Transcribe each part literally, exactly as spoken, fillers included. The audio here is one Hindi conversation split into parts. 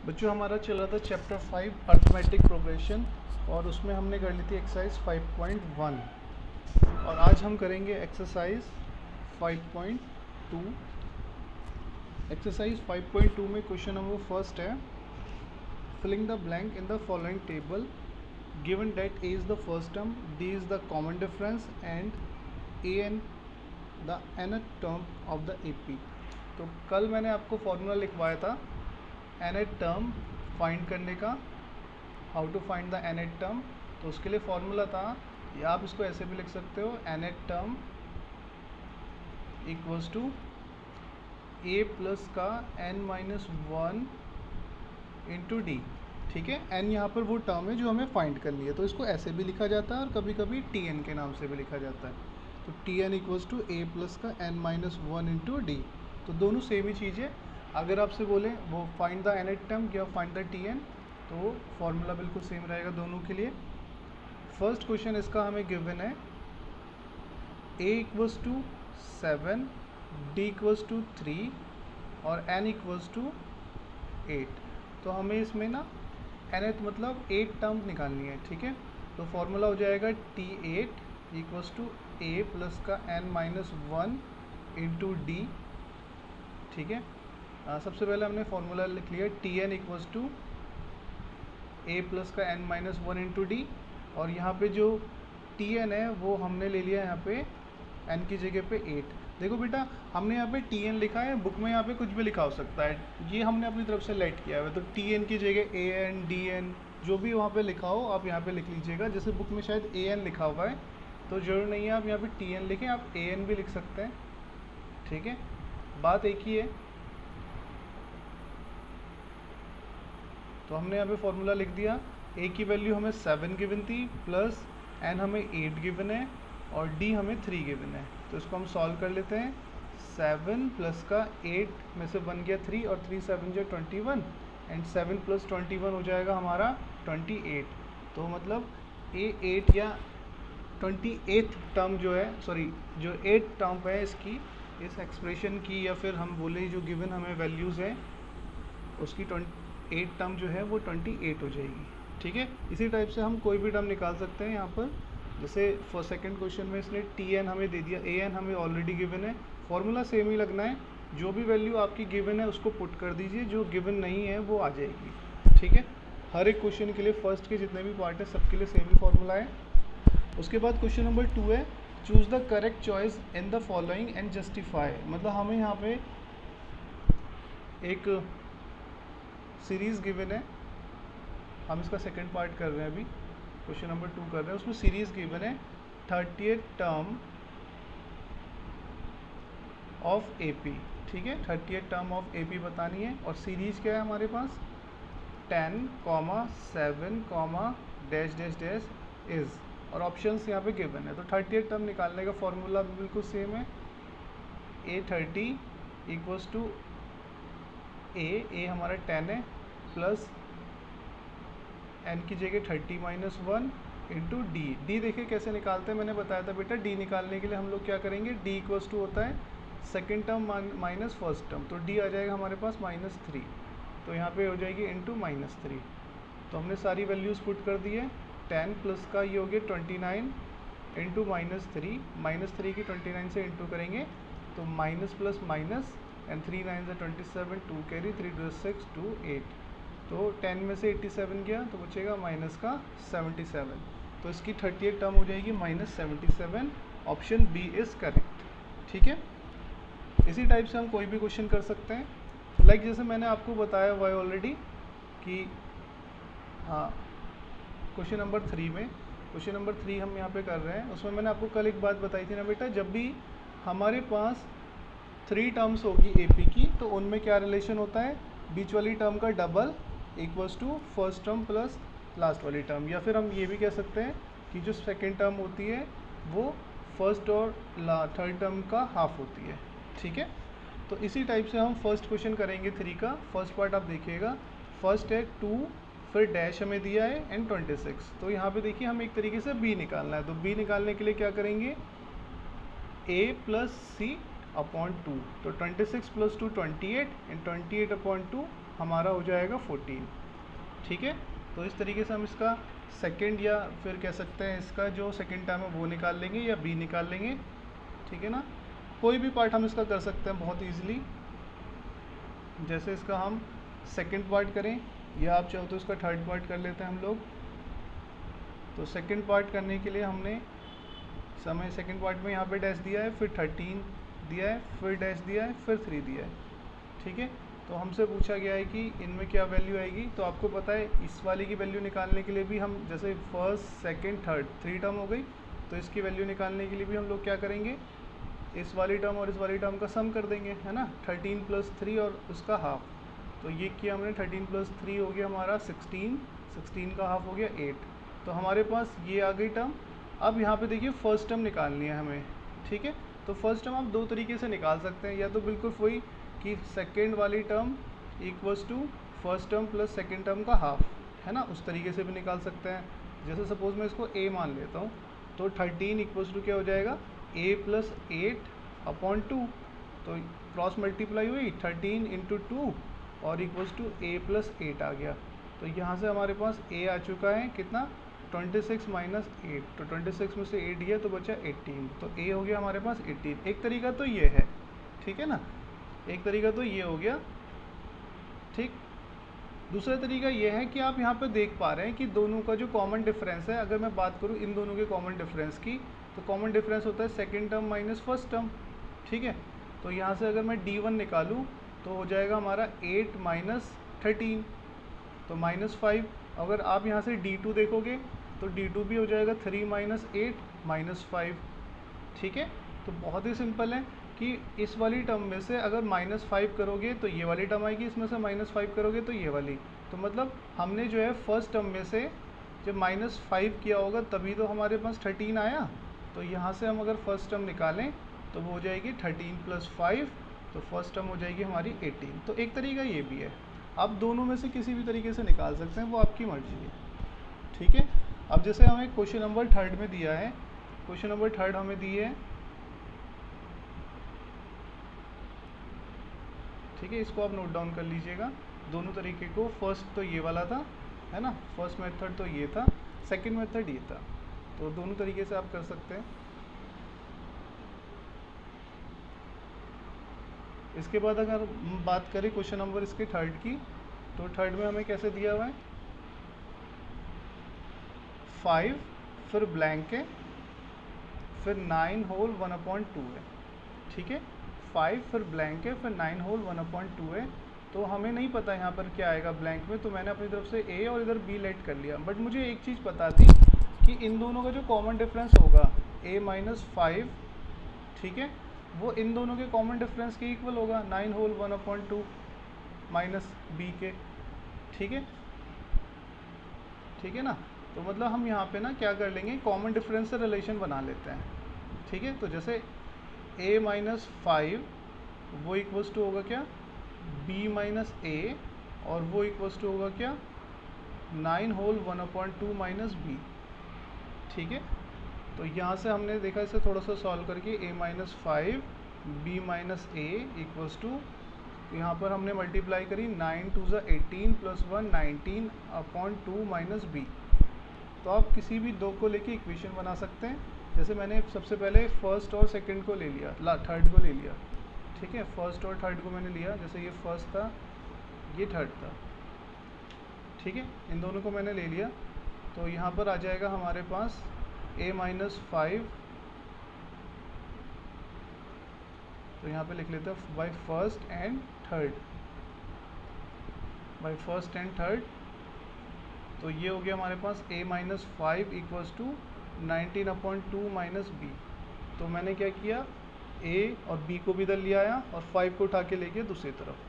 बच्चों हमारा चल रहा था चैप्टर फाइव अर्थमेटिक प्रोग्रेशन और उसमें हमने कर ली थी एक्सरसाइज फाइव पॉइंट वन और आज हम करेंगे exercise five point two. Exercise five point two में क्वेश्चन नंबर फर्स्ट है, filling the blank in the following table given that a is the first term, d is the common difference and a n the nth term of the A P. तो कल मैंने आपको फॉर्मूला लिखवाया था nth टर्म फाइंड करने का, how to find the nth term. तो उसके लिए फॉर्मूला था, या आप इसको ऐसे भी लिख सकते हो, nth term equals to a plus का n minus one into D. ठीक है, n यहाँ पर वो टर्म है जो हमें फाइंड करनी है, तो इसको ऐसे भी लिखा जाता है और कभी कभी टी एन के नाम से भी लिखा जाता है। तो T N equals to A plus का n minus one into D. तो दोनों सेम ही चीज़ है। अगर आपसे बोले वो फाइंड द nth टर्म या फाइंड द टी एन, तो फॉर्मूला बिल्कुल सेम रहेगा दोनों के लिए। फर्स्ट क्वेश्चन इसका हमें गिवन है a equals to seven, d equals to three और n इक्वल्स टू एट। तो हमें इसमें ना nth मतलब एट टर्म निकालनी है। ठीक है, तो फॉर्मूला हो जाएगा t eight equals to a plus का n minus one into D. ठीक है, आ, सबसे पहले हमने फॉर्मूला लिख लिया t N equals to A plus का N minus one into d, और यहाँ पे जो टी एन है वो हमने ले लिया यहाँ पे एन की जगह पे एट। देखो बेटा, हमने यहाँ पे टी एन लिखा है, बुक में यहाँ पे कुछ भी लिखा हो सकता है, ये हमने अपनी तरफ से लेट किया है। तो टी एन की जगह ए एन डी एन जो भी वहाँ पे लिखा हो आप यहाँ पे लिख लीजिएगा। जैसे बुक में शायद ए एन लिखा हुआ है, तो जरूर नहीं है आप यहाँ पे टी एन लिखें, आप ए एन भी लिख सकते हैं। ठीक है, बात एक ही है। तो हमने यहाँ पे फॉर्मूला लिख दिया, ए की वैल्यू हमें सेवन गिवन थी, प्लस एन हमें एट गिवन है और डी हमें थ्री गिवन है। तो इसको हम सॉल्व कर लेते हैं। सेवन प्लस का एट में से बन गया थ्री और थ्री सेवन जो twenty one and seven plus twenty one हो जाएगा हमारा ट्वेंटी एट। तो मतलब ए एट या ट्वेंटी एथ टर्म जो है, सॉरी जो एट टर्म है इसकी, इस एक्सप्रेशन की, या फिर हम बोले जो गिवन हमें वैल्यूज़ है उसकी ट्वेंटी एट टर्म जो है वो ट्वेंटी एट हो जाएगी। ठीक है, इसी टाइप से हम कोई भी टर्म निकाल सकते हैं यहाँ पर। जैसे फॉर सेकंड क्वेश्चन में इसने टी एन हमें दे दिया, ए एन हमें ऑलरेडी गिवन है, फॉर्मूला सेम ही लगना है। जो भी वैल्यू आपकी गिवन है उसको पुट कर दीजिए, जो गिवन नहीं है वो आ जाएगी। ठीक है, हर एक क्वेश्चन के लिए फर्स्ट के जितने भी पार्ट है सबके लिए सेम ही फॉर्मूला है। उसके बाद क्वेश्चन नंबर टू है, choose the correct choice in the following and justify. मतलब हमें यहाँ पे एक सीरीज़ गिवन है, हम इसका सेकंड पार्ट कर रहे हैं, अभी क्वेश्चन नंबर टू कर रहे हैं, उसमें सीरीज़ गिवन है थर्टिएथ टर्म ऑफ एपी। ठीक है, थर्टिएथ टर्म ऑफ एपी बतानी है, और सीरीज़ क्या है हमारे पास, ten comma seven comma dash dash dash is, और ऑप्शंस यहाँ पे गिवन है। तो थर्टिएथ टर्म निकालने का फॉर्मूला भी बिल्कुल सेम है, a thirty equals to a a हमारा टेन है, प्लस एन की जगह thirty minus one into D. D देखिए कैसे निकालते हैं, मैंने बताया था बेटा, डी निकालने के लिए हम लोग क्या करेंगे, डी इक्वल्स टू होता है second term minus first term, तो डी आ जाएगा हमारे पास माइनस थ्री, तो यहाँ पे हो जाएगी इंटू माइनस थ्री। तो हमने सारी वैल्यूज़ पुट कर दी है। टेन प्लस का ये हो गया twenty nine into minus three, minus three की ट्वेंटी नाइन से इंटू करेंगे तो minus plus minus and three nine से twenty seven, two carry, three two six, two eight, तो टेन में से एट्टी सेवन गया तो बचेगा माइनस का सेवेंटी सेवन। तो इसकी थर्टिएथ टर्म हो जाएगी minus seventy seven. Option B is correct. ठीक है, इसी टाइप से हम कोई भी क्वेश्चन कर सकते हैं। लाइक like जैसे मैंने आपको बताया हुआ है ऑलरेडी कि हाँ, क्वेश्चन नंबर थ्री में, क्वेश्चन नंबर थ्री हम यहाँ पे कर रहे हैं, उसमें मैंने आपको कल एक बात बताई थी ना बेटा, जब भी हमारे पास थ्री टर्म्स होगी एपी की तो उनमें क्या रिलेशन होता है, बीच वाली टर्म का double equals to first term plus last वाली टर्म, या फिर हम ये भी कह सकते हैं कि जो सेकेंड टर्म होती है वो फर्स्ट और थर्ड टर्म का हाफ होती है। ठीक है, तो इसी टाइप से हम फर्स्ट क्वेश्चन करेंगे थ्री का। फर्स्ट पार्ट आप देखिएगा, फर्स्ट है टू, फिर डैश हमें दिया है एंड ट्वेंटी सिक्स। तो यहाँ पे देखिए हम एक तरीके से बी निकालना है, तो बी निकालने के लिए क्या करेंगे, a plus c upon two, तो twenty six plus two twenty eight and twenty eight upon two हमारा हो जाएगा फोर्टीन। ठीक है, तो इस तरीके से हम इसका सेकंड या फिर कह सकते हैं इसका जो सेकंड टर्म है वो निकाल लेंगे या बी निकाल लेंगे। ठीक है ना, कोई भी पार्ट हम इसका कर सकते हैं बहुत ईजिली। जैसे इसका हम सेकंड पार्ट करें या आप चाहो तो इसका थर्ड पार्ट कर लेते हैं हम लोग। तो सेकंड पार्ट करने के लिए हमने समय सेकंड पार्ट में यहाँ पे डैश दिया है, फिर थर्टीन दिया है, फिर डैश दिया है, फिर थ्री दिया है। ठीक है, तो हमसे पूछा गया है कि इनमें क्या वैल्यू आएगी। तो आपको पता है इस वाले की वैल्यू निकालने के लिए भी हम जैसे first second third three term हो गई, तो इसकी वैल्यू निकालने के लिए भी हम लोग क्या करेंगे, इस वाली टर्म और इस वाली टर्म का सम कर देंगे, है ना। थर्टीन प्लस थ्री और उसका हाफ, तो ये किया हमने, थर्टीन प्लस थ्री हो गया हमारा सिक्सटीन, सिक्सटीन का हाफ हो गया एट। तो हमारे पास ये आ गई टर्म। अब यहाँ पे देखिए फर्स्ट टर्म निकालनी है हमें। ठीक है, तो फर्स्ट टर्म आप दो तरीके से निकाल सकते हैं, या तो बिल्कुल वही कि सेकेंड वाली term equals to first term plus second term का हाफ, है ना, उस तरीके से भी निकाल सकते हैं। जैसे सपोज मैं इसको ए मान लेता हूँ, तो थर्टीन इक्वल्स टू क्या हो जाएगा, a plus eight upon two, तो क्रॉस मल्टीप्लाई हुई थर्टीन इंटू टू और equals to A plus eight आ गया। तो यहाँ से हमारे पास ए आ चुका है कितना, ट्वेंटी सिक्स माइनस एट, तो ट्वेंटी सिक्स में से एट गया तो बचा एटीन, तो ए हो गया हमारे पास एटीन। एक तरीका तो ये है, ठीक है ना, एक तरीका तो ये हो गया। ठीक, दूसरा तरीका ये है कि आप यहाँ पे देख पा रहे हैं कि दोनों का जो कॉमन डिफरेंस है, अगर मैं बात करूँ इन दोनों के कॉमन डिफरेंस की, तो कॉमन डिफरेंस होता है second term minus first term. ठीक है, तो यहाँ से अगर मैं डी वन निकालूँ तो हो जाएगा हमारा एट माइनस थर्टीन, तो माइनस फाइव। अगर आप यहाँ से डी टू देखोगे तो डी टू भी हो जाएगा three minus eight minus five. ठीक है, तो बहुत ही सिंपल है कि इस वाली टर्म में से अगर माइनस फाइव करोगे तो ये वाली टर्म आएगी, इसमें से माइनस फाइव करोगे तो ये वाली। तो मतलब हमने जो है फर्स्ट टर्म में से जब माइनस फाइव किया होगा तभी तो हमारे पास थर्टीन आया। तो यहाँ से हम अगर फर्स्ट टर्म निकालें तो वो हो जाएगी थर्टीन प्लस फाइव, तो फर्स्ट टर्म हो जाएगी हमारी एटीन। तो एक तरीका ये भी है, आप दोनों में से किसी भी तरीके से निकाल सकते हैं, वो आपकी मर्जी है। ठीक है, अब जैसे हमें क्वेश्चन नंबर थर्ड में दिया है, क्वेश्चन नंबर थर्ड हमें दी है। ठीक है, इसको आप नोट डाउन कर लीजिएगा दोनों तरीके को। फर्स्ट तो ये वाला था, है ना, फर्स्ट मेथड तो ये था, सेकंड मेथड ये था, तो दोनों तरीके से आप कर सकते हैं। इसके बाद अगर बात करें क्वेश्चन नंबर इसके थर्ड की, तो थर्ड में हमें कैसे दिया हुआ है, फाइव फिर ब्लैंक है, फिर nine whole one upon two है। ठीक है, फाइव फिर ब्लैंक है, फिर nine whole one upon two है। तो हमें नहीं पता यहाँ पर क्या आएगा ब्लैंक में, तो मैंने अपनी तरफ से ए और इधर बी लेट कर लिया। बट मुझे एक चीज़ पता थी कि इन दोनों का जो कॉमन डिफरेंस होगा ए माइनस फाइव, ठीक है, वो इन दोनों के कॉमन डिफरेंस के इक्वल होगा, nine whole one upon two minus b के। ठीक है, ठीक है ना, तो मतलब हम यहाँ पे ना क्या कर लेंगे, कॉमन डिफरेंस से रिलेशन बना लेते हैं। ठीक है, तो जैसे a माइनस फाइव वो इक्वल्स टू होगा क्या, b माइनस ए, और वो इक्वल्स टू होगा क्या, nine whole one upon two minus b. ठीक है, तो यहाँ से हमने देखा इसे थोड़ा सा सॉल्व करके, a minus five b minus a equals to, यहाँ पर हमने मल्टीप्लाई करी, नाइन टू ज़ा eighteen plus one nineteen upon two minus b. तो आप किसी भी दो को लेके इक्वेशन बना सकते हैं। जैसे मैंने सबसे पहले फर्स्ट और सेकंड को ले लिया, ला थर्ड को ले लिया। ठीक है, फर्स्ट और थर्ड को मैंने लिया, जैसे ये फर्स्ट था, ये थर्ड था। ठीक है, इन दोनों को मैंने ले लिया, तो यहाँ पर आ जाएगा हमारे पास a माइनस फाइव, तो यहाँ पे लिख लेते हैं by first and third, by first and third. तो ये हो गया हमारे पास a minus five equals to nineteen upon two minus b. तो मैंने क्या किया, a और b को भी इधर ले आया और फाइव को उठा के ले गया दूसरी तरफ।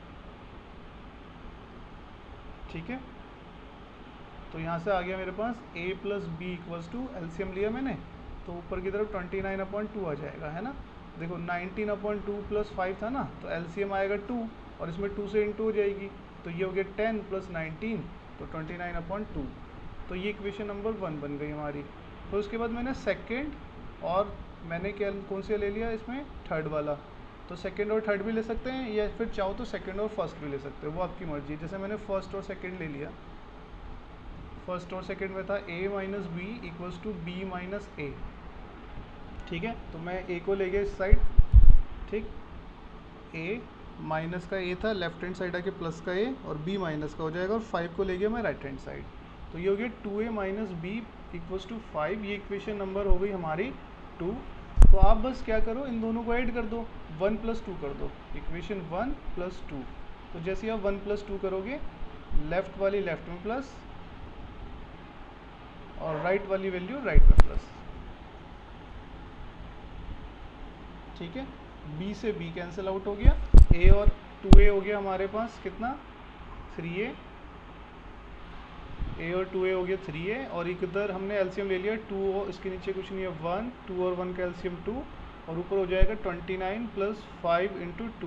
ठीक है, तो यहाँ से आ गया मेरे पास a plus b equals to, LCM लिया मैंने, तो ऊपर की तरफ ट्वेंटी नाइन अपॉइंट टू आ जाएगा, है ना। देखो nineteen upon two plus five था ना, तो एलसीएम आएगा टू, और इसमें टू से इंटू हो जाएगी, तो ये हो गया टेन प्लस नाइनटीन, तो ट्वेंटी नाइन अपॉइंट टू। तो ये इक्वेशन नंबर वन बन गई हमारी। तो उसके बाद मैंने सेकंड और मैंने क्या कौन सा ले लिया इसमें, थर्ड वाला, तो सेकंड और थर्ड भी ले सकते हैं, या फिर चाहो तो सेकंड और फर्स्ट भी ले सकते हो, वो आपकी मर्जी है। जैसे मैंने फर्स्ट और सेकंड ले लिया, फर्स्ट और सेकंड में था a minus b equals to B minus a, ठीक है। तो मैं a को ले गया इस साइड, ठीक, a माइनस का a था, लेफ्ट हैंड साइड आके प्लस का a और b माइनस का हो जाएगा, और फाइव को ले गया मैं राइट हैंड साइड। तो ये हो गया two a minus b equals to five, ये इक्वेशन नंबर हो गई हमारी टू। तो आप बस क्या करो, इन दोनों को ऐड कर दो, वन प्लस टू कर दो, इक्वेशन वन प्लस टू। तो जैसे ही आप वन प्लस टू करोगे, लेफ्ट वाली लेफ्ट में प्लस और राइट वाली वैल्यू राइट में प्लस, ठीक है। b से b कैंसिल आउट हो गया, a और टू ए हो गया हमारे पास कितना, थ्री ए, a और टू ए हो गया थ्री ए, और इधर हमने एलसीएम ले लिया टू और इसके नीचे कुछ नहीं है वन, टू और वन का एलसीएम टू, और ऊपर हो जाएगा twenty nine plus five into two,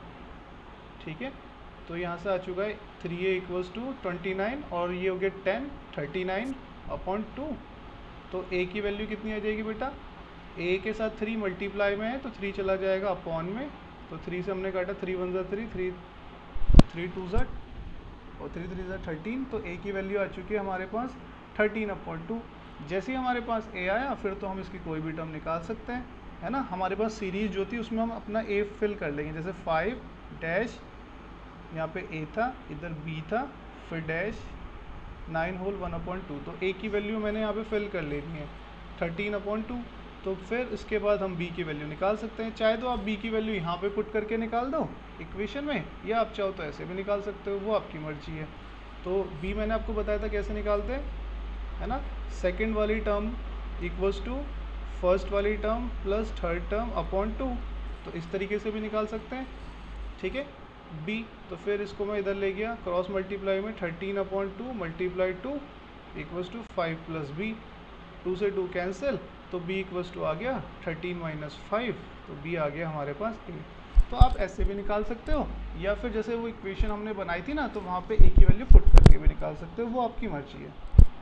ठीक है। तो यहाँ से आ चुका है three a equals to twenty nine, और ये हो गया ten, thirty nine upon two. तो a की वैल्यू कितनी आ जाएगी बेटा, a के साथ थ्री मल्टीप्लाई में है तो थ्री चला जाएगा अपॉन में, तो थ्री से हमने काटा, थ्री वन ज़ा थ्री, थ्री थ्री टू ज़ा और थ्री थ्री ज़ा थर्टीन। तो a की वैल्यू आ चुकी है हमारे पास थर्टीन अपॉन टू। जैसे ही हमारे पास a आया, फिर तो हम इसकी कोई भी टर्म निकाल सकते हैं, है ना। हमारे पास सीरीज जो थी उसमें हम अपना a फिल कर लेंगे, जैसे फाइव डैश, यहाँ पे a था, इधर b था, फिर dash nine whole one upon two. तो a की वैल्यू मैंने यहाँ पे फिल कर लेनी है थर्टीन अपॉन टू। तो फिर इसके बाद हम b की वैल्यू निकाल सकते हैं। चाहे तो आप b की वैल्यू यहाँ पे पुट करके निकाल दो इक्वेशन में, या आप चाहो तो ऐसे भी निकाल सकते हो, वो आपकी मर्जी है। तो b मैंने आपको बताया था कैसे निकालते हैं, है ना। सेकंड वाली टर्म इक्वल्स टू फर्स्ट वाली term plus third term upon two, तो इस तरीके से भी निकाल सकते हैं, ठीक है। b तो फिर इसको मैं इधर ले गया, क्रॉस मल्टीप्लाई में thirteen upon two multiply two equals to five plus b, two से टू कैंसिल, तो b इक्वल्स टू आ गया थर्टीन माइनस फाइव, तो b आ गया हमारे पास a। तो आप ऐसे भी निकाल सकते हो, या फिर जैसे वो इक्वेशन हमने बनाई थी ना, तो वहाँ पे a की वैल्यू पुट करके भी निकाल सकते हो, वो आपकी मर्जी है।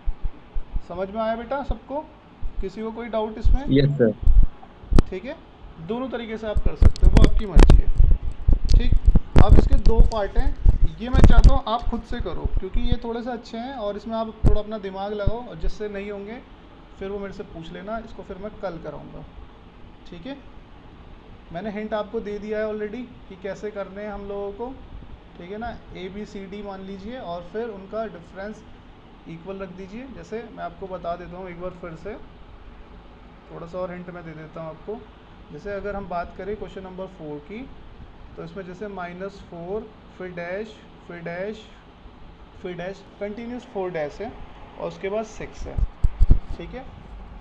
समझ में आया बेटा सबको, किसी को कोई डाउट इसमें? Yes sir. ठीक है, दोनों तरीके से आप कर सकते हो, वो आपकी मर्जी है, ठीक। अब इसके दो पार्ट हैं, ये मैं चाहता हूँ आप खुद से करो, क्योंकि ये थोड़े से अच्छे हैं और इसमें आप थोड़ा अपना दिमाग लगाओ, और जिससे नहीं होंगे फिर वो मेरे से पूछ लेना, इसको फिर मैं कल कराऊंगा, ठीक है। मैंने हिंट आपको दे दिया है ऑलरेडी कि कैसे करने हैं हम लोगों को, ठीक है ना। ए बी सी डी मान लीजिए और फिर उनका डिफरेंस इक्वल रख दीजिए। जैसे मैं आपको बता देता हूँ एक बार फिर से, थोड़ा सा और हिंट मैं दे देता हूँ आपको। जैसे अगर हम बात करें क्वेश्चन नंबर फोर की, तो इसमें जैसे माइनस फोर फिर डैश फिर डैश फिर डैश कंटिन्यूस फोर डैश है, और उसके बाद सिक्स है, ठीक है।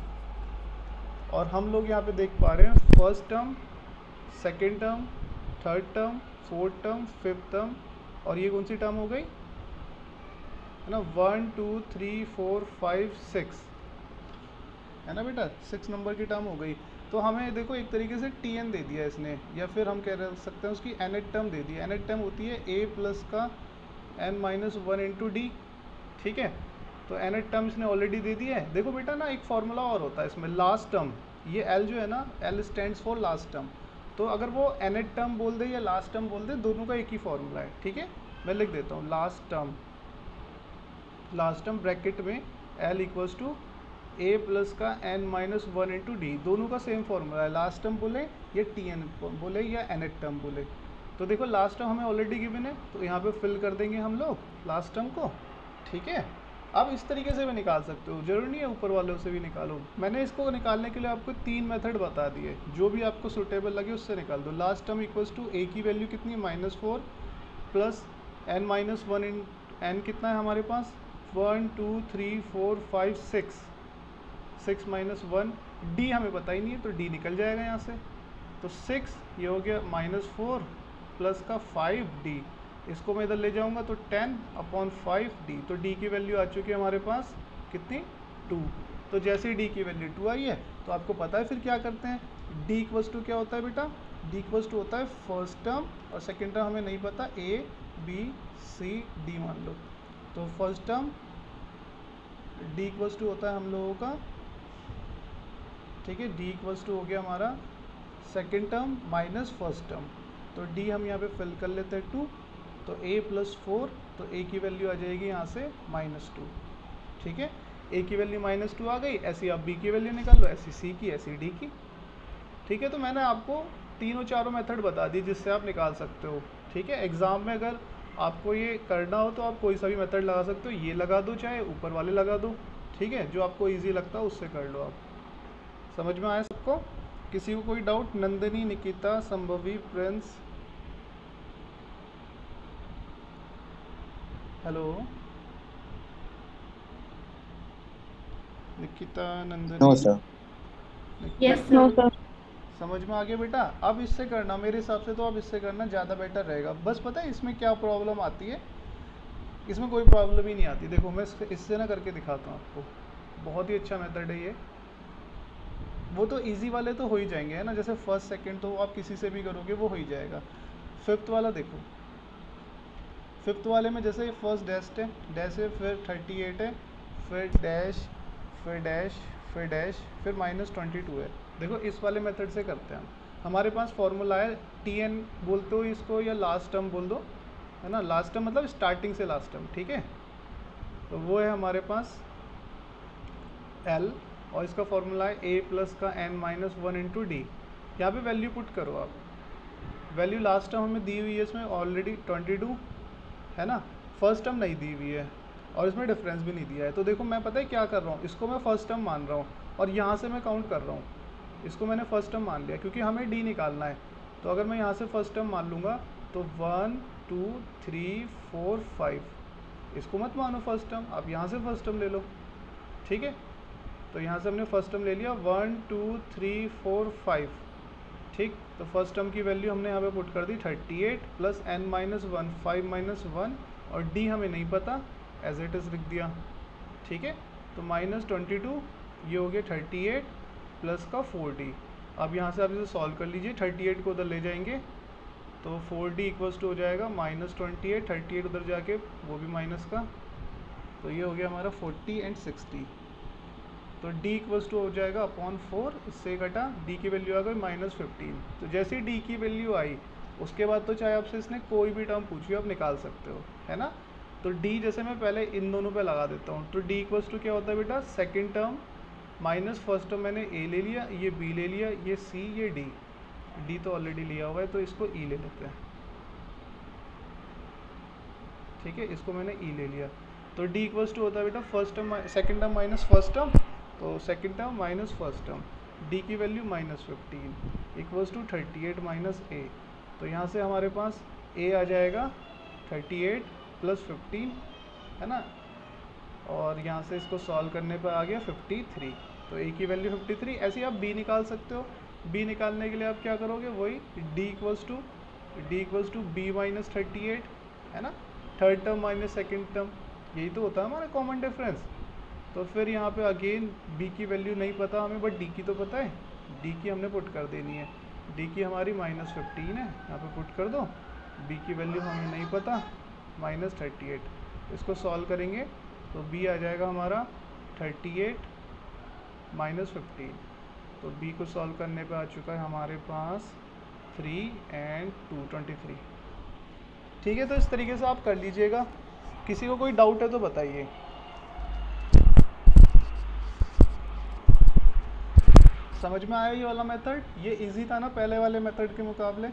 और हम लोग यहाँ पे देख पा रहे हैं first term, second term, third term, fourth term, fifth term, और ये कौन सी टर्म हो गई, है ना, one two three four five six, है ना बेटा, सिक्स नंबर की टर्म हो गई। तो हमें देखो एक तरीके से टी एन दे दिया इसने, या फिर हम कह सकते हैं उसकी एनेट टर्म दे दी। एनेट टर्म होती है ए प्लस का N minus one into D, ठीक है। तो एनेट टर्म इसने ऑलरेडी दे दी है। देखो बेटा ना, एक फार्मूला और होता है इसमें, लास्ट टर्म, ये एल जो है ना, l stands for last term. तो अगर वो एनेट टर्म बोल दे या लास्ट टर्म बोल दे, दोनों का एक ही फार्मूला है, ठीक है। मैं लिख देता हूँ, last term, last term bracket में l equals to A plus का N minus one into d, दोनों का सेम फार्मूला है, लास्ट टर्म बोले या टी एन बोले या एनेट टर्म बोले। तो देखो लास्ट टर्म हमें ऑलरेडी गिवन है, तो यहाँ पे फिल कर देंगे हम लोग लास्ट टर्म को, ठीक है। अब इस तरीके से भी निकाल सकते हो, जरूरी नहीं है ऊपर वालों से भी निकालो। मैंने इसको निकालने के लिए आपको तीन मेथड बता दिए, जो भी आपको सुटेबल लगे उससे निकाल दो। Last term equals to a की वैल्यू कितनी है, minus four plus N minus one in n कितना है हमारे पास, one two three four five six, six minus one, d हमें पता ही नहीं है तो डी निकल जाएगा यहाँ से। तो सिक्स ये हो गया माइनस फोर प्लस का फाइव डी, इसको मैं इधर ले जाऊंगा तो टेन अपॉन फाइव डी, तो डी की वैल्यू आ चुकी है हमारे पास कितनी, टू। तो जैसे ही डी की वैल्यू टू आई है, तो आपको पता है फिर क्या करते हैं, डी इक्वल्स टू क्या होता है बेटा, डी इक्वल्स टू होता है फर्स्ट टर्म, और सेकेंड टर्म हमें नहीं पता, ए बी सी डी मान लो। तो first term D equals to होता है हम लोगों का, ठीक है, डी इक्वल्स टू हो गया हमारा second term minus first term, तो डी हम यहाँ पे फिल कर लेते हैं टू, तो ए प्लस फोर, तो ए की वैल्यू आ जाएगी यहाँ से माइनस टू। ठीक है, ए की वैल्यू माइनस टू आ गई, ऐसी आप बी की वैल्यू निकाल लो, ऐसी सी की, ऐसी डी की। ठीक है, तो मैंने आपको तीनों चारों मेथड बता दी जिससे आप निकाल सकते हो। ठीक है, एग्ज़ाम में अगर आपको ये करना हो तो आप कोई सा भी मेथड लगा सकते हो, ये लगा दो चाहे ऊपर वाले लगा दो। ठीक है, जो आपको इजी लगता है उससे कर लो आप। समझ में आया सबको? किसी को कोई doubt? Nandini, Nikita, Sambhavi, Prince, hello Nikita, Nandini, no sir. Yes no sir. समझ में आ गया बेटा? अब इससे करना, मेरे हिसाब से तो अब इससे करना ज़्यादा बेटर रहेगा। बस पता है इसमें क्या प्रॉब्लम आती है? इसमें कोई प्रॉब्लम ही नहीं आती। देखो मैं इससे इससे ना करके दिखाता हूँ आपको, बहुत ही अच्छा मेथड है ये। वो तो इजी वाले तो हो ही जाएंगे है ना, जैसे फर्स्ट सेकंड तो आप किसी से भी करोगे वो हो ही जाएगा। फिफ्थ वाला देखो, फिफ्थ वाले में जैसे फर्स्ट डैश है, डैश है, फिर थर्टी एट है, फिर डैश, फिर डैश, फिर डैश, फिर माइनस ट्वेंटी टू है। देखो इस वाले मेथड से करते हैं हम। हमारे पास फॉर्मूला है, टी एन बोलते हो इसको या लास्ट टर्म बोल दो, है ना। लास्ट टर्म मतलब स्टार्टिंग से लास्ट टर्म। ठीक है, तो वो है हमारे पास एल, और इसका फॉर्मूला है ए प्लस का N minus one into D. यहाँ पर वैल्यू पुट करो आप। वैल्यू लास्ट टर्म हमें दी हुई है इसमें ऑलरेडी ट्वेंटी टू, है ना। फर्स्ट टर्म नहीं दी हुई है और इसमें डिफरेंस भी नहीं दिया है। तो देखो मैं पता है क्या कर रहा हूँ, इसको मैं फर्स्ट टर्म मान रहा हूँ और यहाँ से मैं काउंट कर रहा हूँ। इसको मैंने फर्स्ट टर्म मान लिया क्योंकि हमें डी निकालना है। तो अगर मैं यहाँ से फर्स्ट टर्म मान लूँगा तो one two three four five, इसको मत मानो फर्स्ट टर्म, आप यहाँ से फर्स्ट टर्म ले लो। ठीक है, तो यहाँ से हमने फर्स्ट टर्म ले लिया, one two three four five. ठीक, तो फर्स्ट टर्म की वैल्यू हमने यहाँ पे पुट कर दी thirty eight plus N minus one, five minus one, और डी हमें नहीं पता, एज इट इज़ लिख दिया। ठीक है, तो माइनस ट्वेंटी टू, ये हो गया थर्टी एट प्लस का फोर डी। अब यहाँ से आप इसे सॉल्व कर लीजिए, थर्टी एट को उधर ले जाएंगे तो फोर डी इक्वल्स टू हो जाएगा minus twenty eight, thirty eight उधर जाके वो भी माइनस का, तो ये हो गया हमारा फोर्टी एंड सिक्सटी। तो d इक्वल्स टू हो जाएगा अपॉन फोर, इससे घटा d की वैल्यू आ गई माइनस फिफ्टीन। तो जैसे ही d की वैल्यू आई उसके बाद तो चाहे आपसे इसने कोई भी टर्म पूछी हो आप निकाल सकते हो, है ना। तो d जैसे मैं पहले इन दोनों पे लगा देता हूँ, तो d इक्वल्स टू क्या होता है बेटा, second term minus first term, मैंने a ले लिया, ये b ले लिया, ये c, ये d। d तो ऑलरेडी लिया हुआ है तो इसको e ले लेते हैं। ठीक है, इसको मैंने e ले लिया, तो d इक्वल्स टू होता है बेटा first term second term minus first term, तो second term minus first term, d की value minus fifteen equals to thirty eight minus A. तो यहाँ से हमारे पास a आ जाएगा थर्टी एट प्लस फिफ्टीन, है ना, और यहाँ से इसको सॉल्व करने पर आ गया फिफ्टी थ्री। तो a की वैल्यू फिफ्टी थ्री। ऐसे ही आप b निकाल सकते हो। b निकालने के लिए आप क्या करोगे, वही d equals to D equals to B minus thirty eight, है ना, third term minus second term, यही तो होता है हमारा कॉमन डिफरेंस। तो फिर यहाँ पे अगेन b की वैल्यू नहीं पता हमें, बट d की तो पता है, d की हमने पुट कर देनी है। d की हमारी माइनस फिफ्टीन है, यहाँ पे पुट कर दो। b की वैल्यू हमें नहीं पता, माइनस थर्टी एट। इसको सॉल्व करेंगे तो b आ जाएगा हमारा थर्टी एट माइनस फिफ्टीन। तो b को सॉल्व करने पे आ चुका है हमारे पास three and two twenty three. ठीक है, तो इस तरीके से आप कर लीजिएगा। किसी को कोई डाउट है तो बताइए। समझ में आया ये वाला मेथड? ये इजी था ना पहले वाले मेथड के मुकाबले?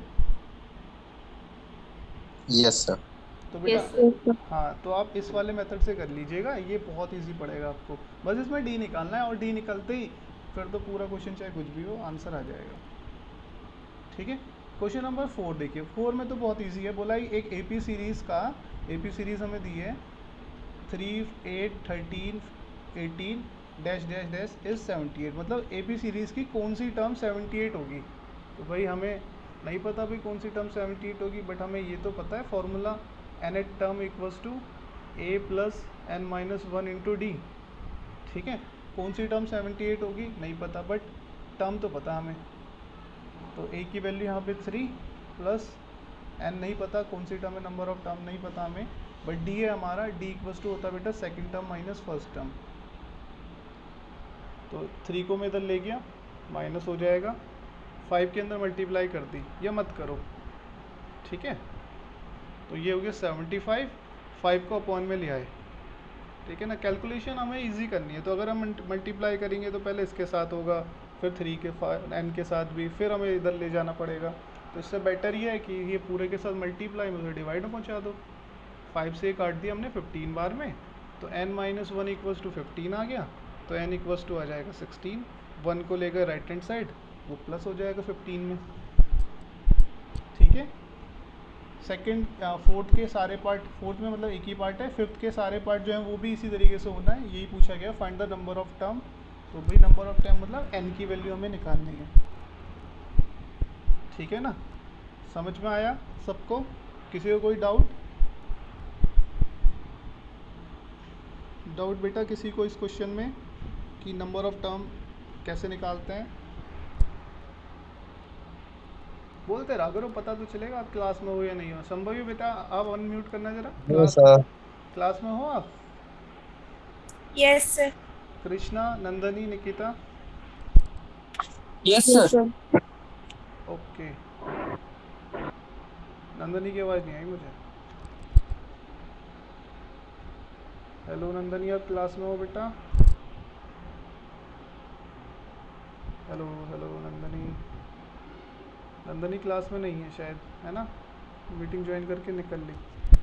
Yes sir. तो बेटा yes, हाँ, तो आप इस वाले मेथड से कर लीजिएगा, ये बहुत इजी पड़ेगा आपको। बस इसमें डी निकालना है और डी निकलते ही फिर तो पूरा क्वेश्चन चाहे कुछ भी हो आंसर आ जाएगा। ठीक है, क्वेश्चन नंबर फोर देखिए। फोर में तो बहुत इजी है, बोला ही एक एपी सीरीज़ का, एपी सीरीज़ हमें दी है three eight thirteen eighteen dash dash dash is seventy eight. मतलब एपी सीरीज़ की कौन सी टर्म सेवेंटी एट होगी? तो भाई हमें नहीं पता भाई कौन सी टर्म सेवेंटी एट होगी, बट हमें ये तो पता है formula N eight term equals to A plus N minus one into D. ठीक है, कौन सी टर्म सेवेंटी एट होगी नहीं पता, बट टर्म तो पता हमें। तो ए की वैल्यू यहाँ पे थ्री प्लस एन नहीं पता कौन सी टर्म है, नंबर ऑफ टर्म नहीं पता हमें, बट डी है हमारा। डी इक्वल्स टू होता है बेटा second term minus first term. तो थ्री को मैं इधर ले गया, माइनस हो जाएगा, फाइव के अंदर मल्टीप्लाई कर दी, या मत करो, ठीक है। तो ये हो गया सेवेंटी फाइव, फाइव को अपॉन में ले आए, ठीक है ना। कैलकुलेशन हमें इजी करनी है, तो अगर हम मल्टीप्लाई करेंगे तो पहले इसके साथ होगा, फिर थ्री के एन के साथ भी, फिर हमें इधर ले जाना पड़ेगा। तो इससे बेटर ये है कि ये पूरे के साथ मल्टीप्लाई में डिवाइड में पहुँचा दो। फाइव से काट दिया हमने फिफ्टीन बार में, तो n minus one equals to fifteen आ गया, तो n इक्वल्स टू आ जाएगा सिक्सटीन। वन को लेकर राइट हैंड साइड वो प्लस हो जाएगा फिफ्टीन में, ठीक है। सेकंड फोर्थ के सारे पार्ट, फोर्थ में मतलब एक ही पार्ट है, फिफ्थ के सारे पार्ट जो हैं वो भी इसी तरीके से होना है, यही पूछा गया, find the number of term. तो भाई नंबर ऑफ टर्म मतलब n की वैल्यू हमें निकालनी है, ठीक है ना। समझ में आया सबको? किसी को कोई डाउट डाउट बेटा किसी को इस क्वेश्चन में कि नंबर ऑफ टर्म कैसे निकालते हैं? बोलते रहा करो, पता तो चलेगा आप क्लास में हो या नहीं हो। संभवी बेटा आप अनम्यूट करना जरा। क्लास क्लास में हो आप? Yes sir. Krishna, Nandini, Nikita? Yes sir. Okay, Nandini की आवाज़ नहीं आई मुझे। हेलो नंदनी, आप क्लास में हो बेटा? Hello hello Nandini, Nandini class में नहीं है शायद, है ना, मीटिंग ज्वाइन करके निकल ली।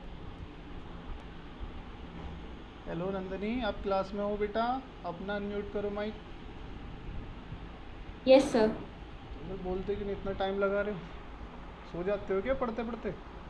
हेलो नंदनी, आप क्लास में हो बेटा? अपना अनम्यूट करो माइक। Yes sir. तो बोलते कि नहीं, इतना टाइम लगा रहे हो, सो जाते हो क्या पढ़ते पढ़ते?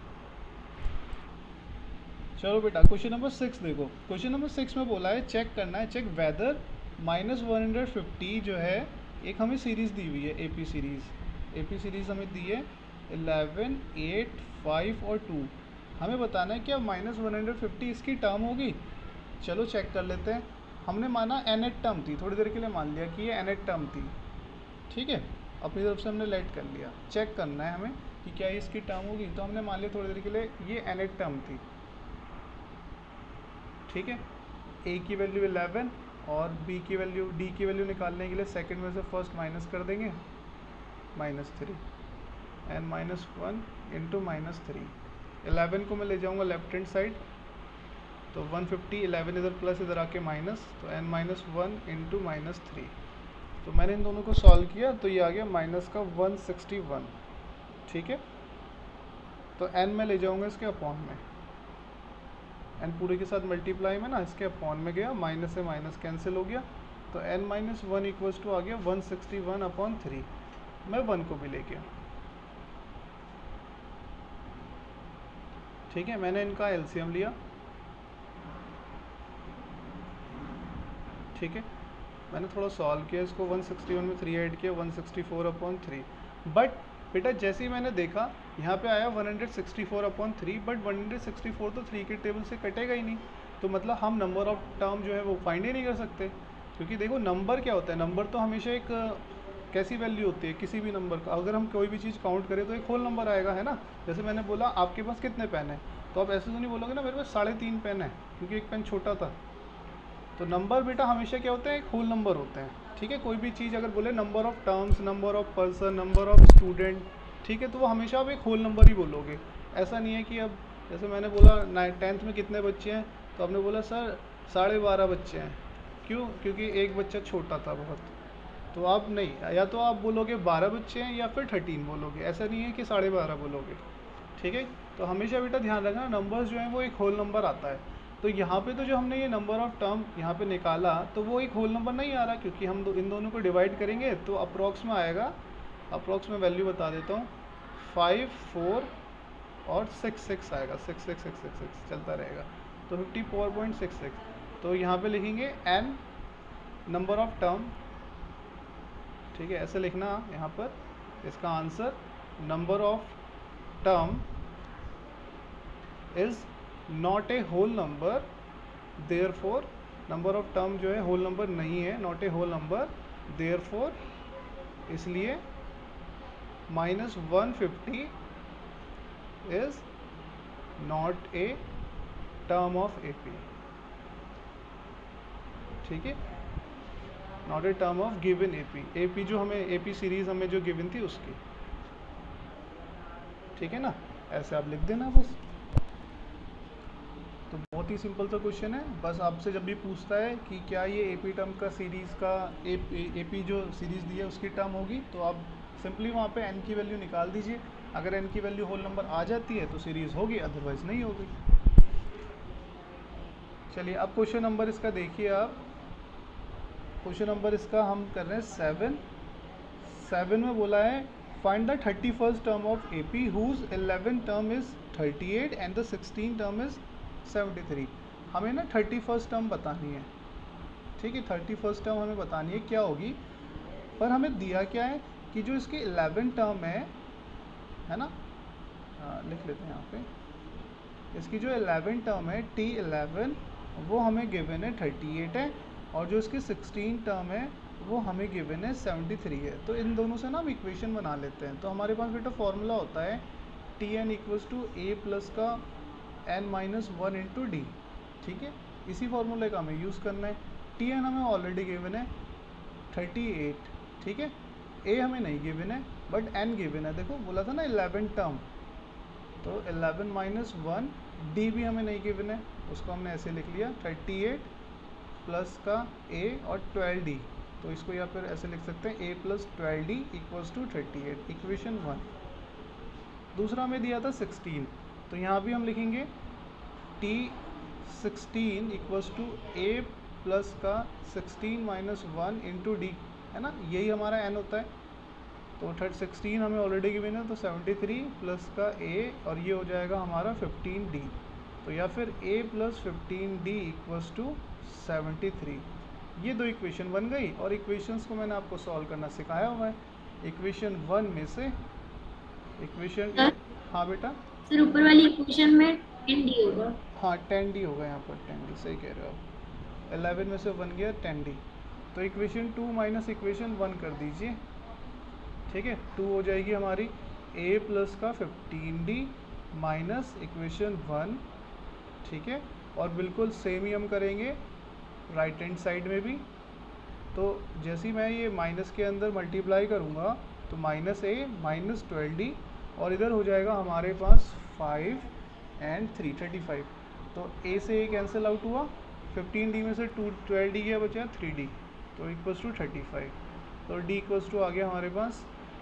चलो बेटा क्वेश्चन नंबर सिक्स देखो। क्वेश्चन नंबर सिक्स में बोला है चेक करना है, check whether minus one hundred fifty जो है, एक हमें सीरीज़ दी हुई है, एपी सीरीज़। एपी सीरीज़ हमें दी है इलेवन, एट, फाइव और टू। हमें बताना है कि अब माइनस वन हंड्रेड फिफ्टी इसकी टर्म होगी। चलो चेक कर लेते हैं। हमने माना एन एट टर्म थी, थोड़ी देर के लिए मान लिया कि ये एन एट टर्म थी, ठीक है। अपनी तरफ से हमने लेट कर लिया। चेक करना है हमें कि क्या ये इसकी टर्म होगी, तो हमने मान लिया थोड़ी देर के लिए ये एन एट टर्म थी, ठीक है। ए की वैल्यू इलेवन और बी की वैल्यू, डी की वैल्यू निकालने के लिए सेकंड में से फर्स्ट माइनस कर देंगे, minus three, N minus one into minus three. Eleven को मैं ले जाऊंगा लेफ्ट हैंड साइड, तो वन फिफ्टी, इलेवन इधर प्लस इधर आके माइनस, तो N minus one into minus three. तो मैंने इन दोनों को सॉल्व किया तो ये आ गया माइनस का वन सिक्सटी वन, ठीक है। तो एन में ले जाऊंगा इसके अपॉन में, एन पूरे के साथ मल्टीप्लाई में ना इसके अपॉन में गया, माइनस से माइनस कैंसिल हो गया, तो N minus one equals to आ गया one sixty one upon three. मैं वन को भी ले गया, ठीक है। मैंने इनका एलसीएम लिया, ठीक है। मैंने थोड़ा सॉल्व किया इसको, वन सिक्सटी वन में थ्री ऐड किया, one sixty four upon three. But बेटा जैसे ही मैंने देखा यहाँ पे आया one sixty four upon three, but one sixty four तो थ्री के टेबल से कटेगा ही नहीं, तो मतलब हम नंबर ऑफ टर्म जो है वो फाइंड ही नहीं कर सकते। क्योंकि देखो नंबर क्या होता है, नंबर तो हमेशा एक कैसी वैल्यू होती है किसी भी नंबर का। अगर हम कोई भी चीज़ काउंट करें तो एक होल नंबर आएगा, है ना। जैसे मैंने बोला आपके पास कितने पेन है, तो आप ऐसे तो नहीं बोलोगे ना मेरे पास साढ़े तीन पेन है, क्योंकि एक पेन छोटा था। तो नंबर बेटा हमेशा क्या होते हैं, एक होल नंबर होते हैं, ठीक है। कोई भी चीज़ अगर बोले number of terms, number of person, number of student, ठीक है, तो वो हमेशा आप एक होल नंबर ही बोलोगे। ऐसा नहीं है कि अब जैसे मैंने बोला नाइन टेंथ में कितने बच्चे हैं, तो आपने बोला सर साढ़े बारह बच्चे हैं, क्यों? क्योंकि एक बच्चा छोटा था बहुत। तो आप नहीं, या तो आप बोलोगे बारह बच्चे हैं या फिर थर्टीन बोलोगे, ऐसा नहीं है कि साढ़े बारह बोलोगे, ठीक है। तो हमेशा बेटा ध्यान रखना नंबर्स जो हैं वो एक होल नंबर आता है। तो यहाँ पे तो जो हमने ये नंबर ऑफ टर्म यहाँ पे निकाला तो वो एक होल नंबर नहीं आ रहा, क्योंकि हम दो, इन दोनों को डिवाइड करेंगे तो अप्रॉक्स में आएगा। अप्रॉक्स में वैल्यू बता देता हूँ, फाइव, फोर और सिक्स सिक्स आएगा, six six six six six चलता रहेगा, तो fifty four point six six. तो यहाँ पे लिखेंगे एन नंबर ऑफ टर्म, ठीक है, ऐसे लिखना यहाँ पर। इसका answer number of term is not a whole number, therefore number of term जो है होल नंबर नहीं है, not a whole number, therefore इसलिए minus one fifty is not a term of A P, ठीक है। Not a term of given AP, AP जो हमें एपी सीरीज हमें जो गिवन थी उसकी, ठीक है ना, ऐसे आप लिख देना बस। तो बहुत ही सिंपल सा क्वेश्चन है, बस आपसे जब भी पूछता है कि क्या ये एपी टर्म का सीरीज़ का एपी जो सीरीज़ दी है उसकी टर्म होगी, तो आप सिंपली वहाँ पे एन की वैल्यू निकाल दीजिए। अगर एन की वैल्यू होल नंबर आ जाती है तो सीरीज़ होगी, अदरवाइज़ नहीं होगी। चलिए अब क्वेश्चन नंबर इसका देखिए आप। क्वेश्चन नंबर इसका हम कर रहे हैं सेवन। सेवन में बोला है find the thirty first term of A P whose eleven term is thirty eight and the sixteen term is seventy three. हमें ना थर्टी फर्स्ट टर्म बतानी है, ठीक है, थर्टी फर्स्ट टर्म हमें बतानी है क्या होगी। पर हमें दिया क्या है कि जो इसकी इलेवन टर्म है है ना, आ, लिख लेते हैं यहाँ पे, इसकी जो इलेवन टर्म है टी इलेवन वो हमें गिवन है थर्टी एट है, और जो इसकी सिक्सटीन टर्म है वो हमें गिवन है सेवेंटी थ्री है। तो इन दोनों से ना हम इक्वेशन बना लेते हैं। तो हमारे पास बेटा फॉर्मूला होता है T N equals to A plus का N minus one into D, ठीक है, इसी फॉर्मूले का हमें यूज़ करना है। टी एन हमें ऑलरेडी गिवन है थर्टी एट, ठीक है, ए हमें नहीं गिवन है बट एन गिवन है। देखो बोला था ना इलेवन टर्म, तो इलेवन माइनस वन, डी भी हमें नहीं गिवन है, उसको हमने ऐसे लिख लिया थर्टी एट प्लस का ए और ट्वेल्व डी, तो इसको या फिर ऐसे लिख सकते हैं A plus twelve D equals to thirty eight, equation one. दूसरा हमें दिया था सिक्सटीन, तो यहाँ भी हम लिखेंगे T sixteen equals to A plus का sixteen minus one into D, है ना, यही हमारा एन होता है। तो थर्ड सिक्सटीन हमें ऑलरेडी गिवन है, तो सेवेंटी थ्री प्लस का ए और ये हो जाएगा हमारा फिफ्टीन डी, तो या फिर A plus fifteen D equals to seventy three. ये दो इक्वेशन बन गई, और इक्वेशंस को मैंने आपको सॉल्व करना सिखाया हुआ है। इक्वेशन वन में से इक्वेशन, हाँ बेटा सर ऊपर वाली इक्वेशन में टेन डी होगा, हाँ टेन डी होगा यहाँ पर, टेन डी सही कह रहे हो आप, इलेवन में से बन गया टेन डी। तो equation two minus equation one कर दीजिए, ठीक है, टू हो जाएगी हमारी ए प्लस का fifteen D minus equation one, ठीक है, और बिल्कुल सेम ही हम करेंगे राइट हैंड साइड में भी। तो जैसे ही मैं ये माइनस के अंदर मल्टीप्लाई करूँगा तो minus A minus twelve D, और इधर हो जाएगा हमारे पास five and three thirty five. तो ए से ए कैंसिल आउट हुआ, फिफ्टीन डी में से टू ट्वेल्व डी गया, बचा थ्री डी, तो इक्वल्स टू थर्टी फाइव। तो डी इक्वल्स टू आ गया हमारे पास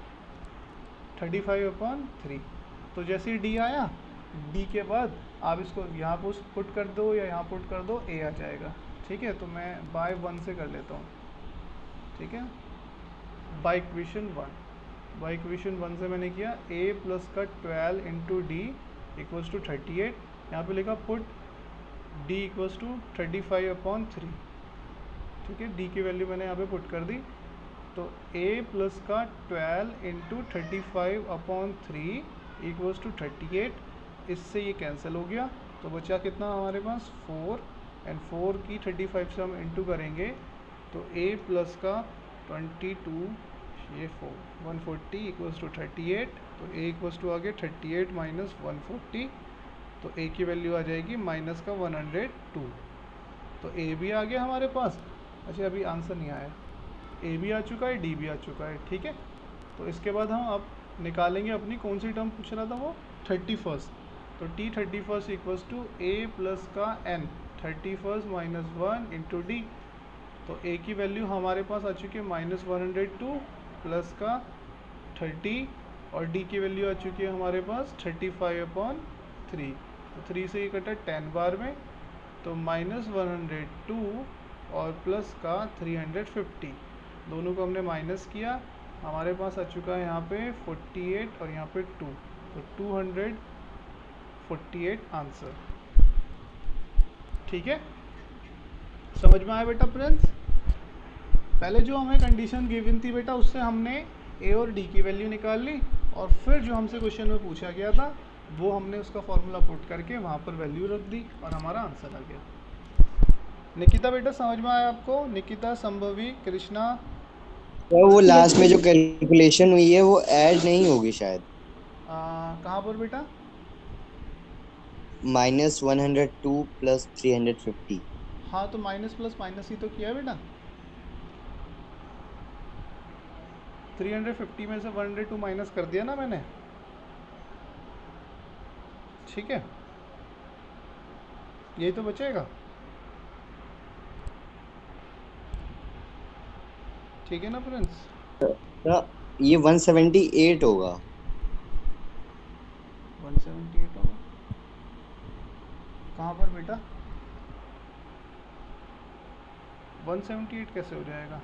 थर्टी फाइव अपॉन थ्री। तो जैसे ही डी आया, डी के बाद आप इसको यहाँ पर पुट कर दो या यहाँ पुट कर दो, ए आ जाएगा, ठीक है। तो मैं बाय वन से कर लेता हूँ, ठीक है, by equation one, by equation one से मैंने किया ए प्लस का twelve into D equals to thirty eight, यहाँ पर लिखा put D equals to thirty five upon three, ठीक है, डी की वैल्यू मैंने यहाँ पे पुट कर दी। तो ए प्लस का twelve into thirty five upon three equals to thirty eight, इससे ये कैंसिल हो गया, तो बचा कितना हमारे पास फोर, एंड फोर की थर्टी फाइव से हम इंटू करेंगे तो ए प्लस का ट्वेंटी टू, ये four, one forty equals to thirty eight, तो ए इक्वल्स टू आ गया thirty eight minus one forty, तो ए की वैल्यू आ जाएगी माइनस का वन हंड्रेड टू। तो ए भी आ गया हमारे पास। अच्छा अभी आंसर नहीं आया, ए भी आ चुका है, डी भी आ चुका है, ठीक है। तो इसके बाद हम अब निकालेंगे अपनी कौन सी टर्म पूछ रहा था वो, थर्टी फर्स्ट। तो T thirty first equals to A plus का N, thirty first minus one into D. तो ए की वैल्यू हमारे पास आ चुकी है minus one hundred two plus का थर्टी, और डी की वैल्यू आ चुकी है हमारे पास थर्टी फाइव अपॉन थ्री। तो थ्री से ये कटा टेन बार में, तो माइनस वन हंड्रेड टू और प्लस का थ्री हंड्रेड फिफ्टी, दोनों को हमने माइनस किया, हमारे पास आ चुका है यहाँ पे फोर्टी एट और यहाँ पे टू, तो two hundred forty eight answer, ठीक है। समझ में आया बेटा फ्रेंड्स? पहले जो हमें कंडीशन गिवन थी बेटा, उससे हमने ए और डी की वैल्यू निकाल ली, और फिर जो हमसे क्वेश्चन में पूछा गया था वो हमने उसका फॉर्मूला पुट करके वहाँ पर वैल्यू रख दी और हमारा आंसर आ गया। निकिता बेटा समझ में आया आपको? निकिता, संभवी, कृष्णा, तो वो लास्ट में जो कैलकुलेशन हुई है वो ऐड नहीं होगी शायद। कहाँ पर बेटा? Minus one hundred two plus three hundred fifty. हाँ तो माइनस प्लस माइनस ही तो किया है बेटा। थ्री हंड्रेड फिफ्टी में से वन हंड्रेड टू माइनस कर दिया ना मैंने, ठीक है, यही तो बचेगा, ठीक है ना फ्रेंड्स। सर ये वन सेवेंटी एट होगा। वन सेवेंटी एट होगा कहाँ पर बेटा? वन सेवेंटी एट कैसे हो जाएगा?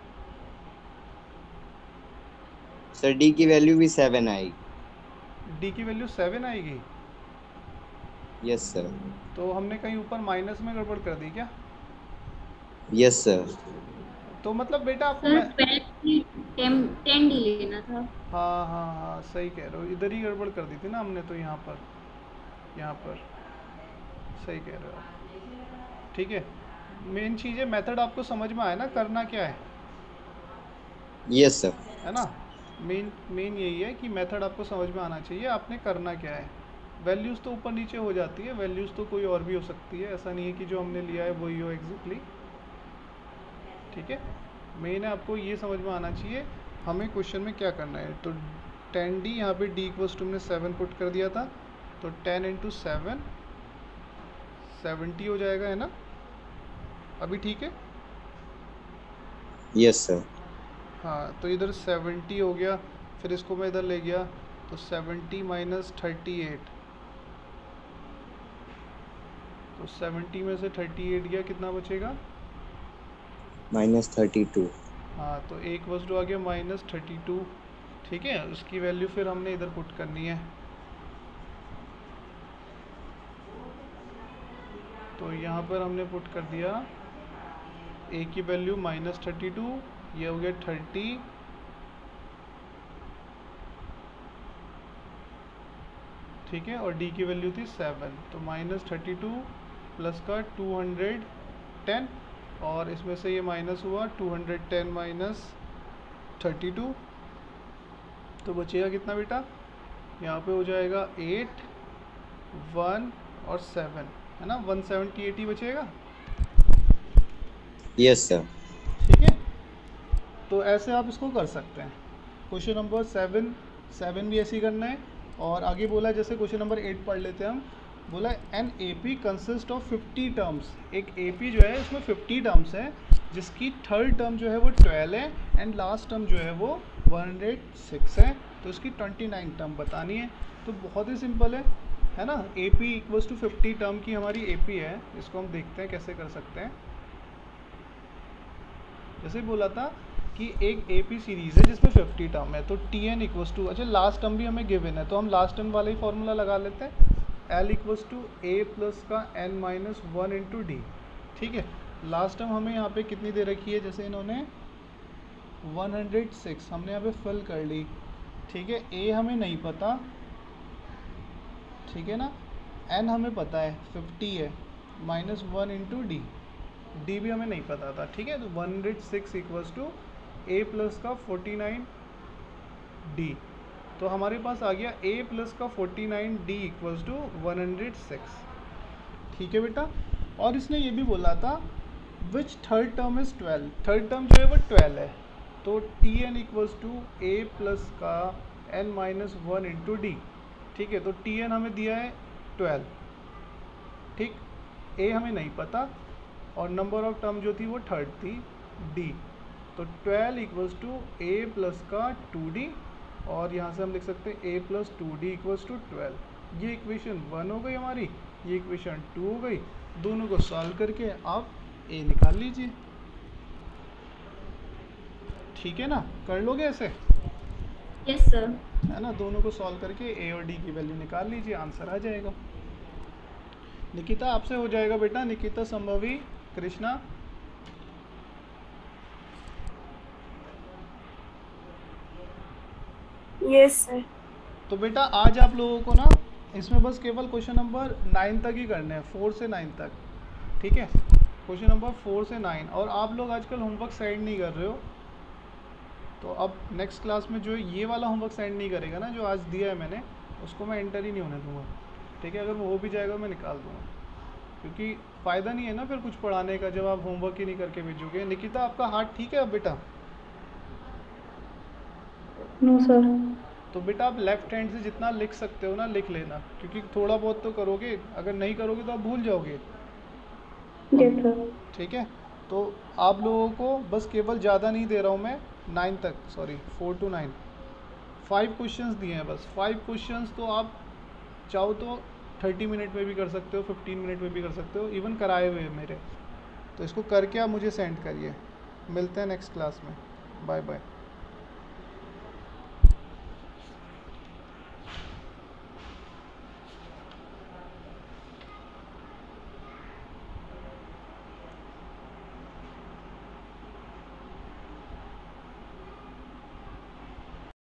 सर डी की वैल्यू भी सेवन आएगी। डी की वैल्यू सेवन आएगी? Yes sir. तो हमने कहीं ऊपर माइनस में गड़बड़ कर दी क्या? Yes sir. तो मतलब बेटा आपको सर मैं टेन टेन डी लेना था। हाँ हाँ हाँ सही कह रहे हो, इधर ही गड़बड़ कर दी थी ना हमने, तो यहाँ पर यहाँ पर सही कह रहे हो, ठीक है। मेन चीज़ है मेथड आपको समझ में आया ना, करना क्या है? Yes sir. है ना, मेन मेन यही है कि मेथड आपको समझ में आना चाहिए, आपने करना क्या है। वैल्यूज़ तो ऊपर नीचे हो जाती है, वैल्यूज़ तो कोई और भी हो सकती है, ऐसा नहीं है कि जो हमने लिया है वही हो एग्जैक्टली, ठीक है। मेन है आपको ये समझ में आना चाहिए हमें क्वेश्चन में क्या करना है। तो टेन डी यहाँ पे डी इक्वल्स टू हमने सेवन पुट कर दिया था, तो टेन इंटू सेवन सेवेंटी हो जाएगा, है ना, अभी ठीक है? Yes sir. हाँ तो इधर सेवेंटी हो गया, फिर इसको मैं इधर ले गया तो सेवेंटी माइनस थर्टी एट, तो सेवेंटी में से थर्टी एट गया, कितना बचेगा? Minus thirty two. हाँ तो एक वस्तु आ गया माइनस थर्टी टू, ठीक है। उसकी वैल्यू फिर हमने इधर पुट करनी है, तो यहाँ पर हमने पुट कर दिया ए की वैल्यू माइनस थर्टी टू, ये हो गया थर्टी, ठीक है, और डी की वैल्यू थी सेवन, तो माइनस थर्टी टू प्लस का टू हंड्रेड टेन, और इसमें से ये माइनस हुआ two hundred ten minus thirty two, तो बचेगा कितना बेटा? यहाँ पे हो जाएगा एट, वन और सेवन, है ना, वन सेवेंटी एट ही बचेगा। Yes sir. ठीक है, तो ऐसे आप इसको कर सकते हैं। क्वेश्चन नंबर सेवन सेवन भी ऐसे ही करना है। और आगे बोला जैसे क्वेश्चन नंबर एट पढ़ लेते हैं हम। बोला an A P consist of fifty terms. एक ए पी जो है उसमें फिफ्टी टर्म्स है, जिसकी थर्ड टर्म जो है वो ट्वेल्व है एंड लास्ट टर्म जो है वो वन हंड्रेड सिक्स है। तो इसकी ट्वेंटी नाइन टर्म बतानी है। तो बहुत ही सिंपल है है ना। A P equals to fifty term की हमारी ए पी है। इसको हम देखते हैं कैसे कर सकते हैं। जैसे बोला था कि एक ए पी सीरीज़ है जिसमें फिफ्टी टर्म है, तो टी एन इक्वल्स टू, अच्छा लास्ट टर्म भी हमें गिवन है तो हम लास्ट टर्म वाला ही फॉर्मूला लगा लेते हैं। L equals to A plus का N minus one into D. ठीक है, लास्ट टर्म हमें यहाँ पे कितनी दे रखी है, जैसे इन्होंने वन हंड्रेड सिक्स हमने यहाँ पे फिल कर ली। ठीक है, ए हमें नहीं पता, ठीक है ना, एन हमें पता है फिफ्टी है, minus one into D, D भी हमें नहीं पता था। ठीक है, तो one hundred six equals to A plus का फोर्टी नाइन डी। तो हमारे पास आ गया ए प्लस का forty nine D equals to one hundred six. ठीक है बेटा, और इसने ये भी बोला था which third term is twelve. Third term जो है वो ट्वेल्व है, तो T N equals to A plus का N minus one into D. ठीक है, तो टी एन हमें दिया है ट्वेल्व, ठीक, ए हमें नहीं पता और नंबर ऑफ टर्म जो थी वो थर्ड थी डी। तो twelve equals to A plus का टू डी, और यहाँ से हम लिख सकते हैं A plus two D equals to twelve. ये इक्वेशन वन हो गई हमारी, ये इक्वेशन टू हो गई। दोनों को सॉल्व करके आप ए निकाल लीजिए। ठीक है ना, कर लोगे ऐसे? Yes sir. है ना, दोनों को सॉल्व करके ए और डी की वैल्यू निकाल लीजिए, आंसर आ जाएगा। निकिता आपसे हो जाएगा बेटा, निकिता संभवी कृष्णा। Yes sir. तो बेटा आज आप लोगों को ना इसमें बस केवल क्वेश्चन नंबर नाइन तक ही करने हैं, फोर से नाइन तक। ठीक है, क्वेश्चन नंबर फोर से नाइन। और आप लोग आजकल होमवर्क साइड नहीं कर रहे हो, तो अब नेक्स्ट क्लास में जो ये वाला होमवर्क साइड नहीं करेगा ना, जो आज दिया है मैंने, उसको मैं एंटर ही नहीं होने दूंगा। ठीक है, अगर वो हो भी जाएगा मैं निकाल दूंगा, क्योंकि फ़ायदा नहीं है ना फिर कुछ पढ़ाने का जब आप होमवर्क ही नहीं करके भेजोगे। निकिता आपका हाथ ठीक है अब बेटा? No sir. तो बेटा आप लेफ्ट हैंड से जितना लिख सकते हो ना लिख लेना, क्योंकि थोड़ा बहुत तो करोगे, अगर नहीं करोगे तो आप भूल जाओगे। Yes sir. ठीक है, तो आप लोगों को बस केवल ज़्यादा नहीं दे रहा हूँ मैं, नाइन तक, sorry four to nine, five questions दिए हैं बस। फाइव क्वेश्चंस तो आप चाहो तो थर्टी मिनट में भी कर सकते हो, फिफ्टीन मिनट में भी कर सकते हो, इवन कराए हुए हैं मेरे। तो इसको करके आप मुझे सेंड करिए। मिलते हैं नेक्स्ट क्लास में। Bye bye.